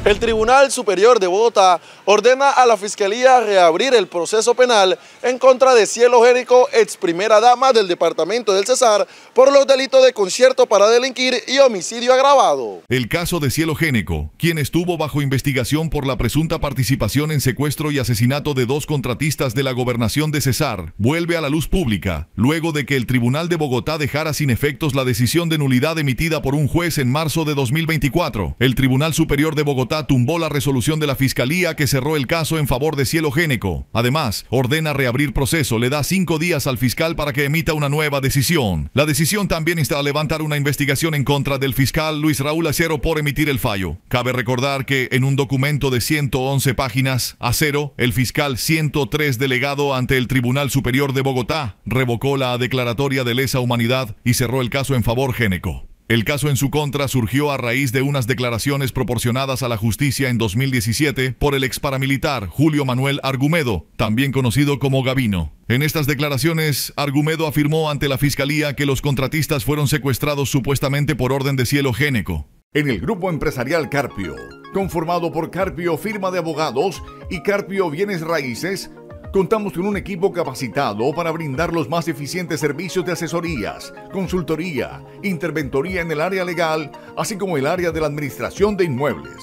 El Tribunal Superior de Bogotá ordena a la Fiscalía reabrir el proceso penal en contra de Cielo Génico, ex primera dama del departamento del Cesar, por los delitos de concierto para delinquir y homicidio agravado. El caso de Cielo Génico, quien estuvo bajo investigación por la presunta participación en secuestro y asesinato de 2 contratistas de la gobernación de Cesar, vuelve a la luz pública, luego de que el Tribunal de Bogotá dejara sin efectos la decisión de nulidad emitida por un juez en marzo de 2024. El Tribunal Superior de Bogotá tumbó la resolución de la Fiscalía que cerró el caso en favor de Cielo Génico. Además, ordena reabrir proceso, le da 5 días al fiscal para que emita una nueva decisión. La decisión también insta a levantar una investigación en contra del fiscal Luis Raúl Acero por emitir el fallo. Cabe recordar que en un documento de 111 páginas, Acero, el fiscal 103 delegado ante el Tribunal Superior de Bogotá, revocó la declaratoria de lesa humanidad y cerró el caso en favor Génico. El caso en su contra surgió a raíz de unas declaraciones proporcionadas a la justicia en 2017 por el ex paramilitar Julio Manuel Argumedo, también conocido como Gavino. En estas declaraciones, Argumedo afirmó ante la Fiscalía que los contratistas fueron secuestrados supuestamente por orden de Cielo Génico. En el grupo empresarial Carpio, conformado por Carpio Firma de Abogados y Carpio Bienes Raíces, contamos con un equipo capacitado para brindar los más eficientes servicios de asesorías, consultoría, interventoría en el área legal, así como el área de la administración de inmuebles.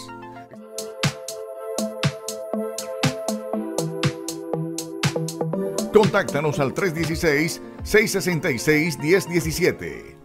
Contáctanos al 316-666-1017.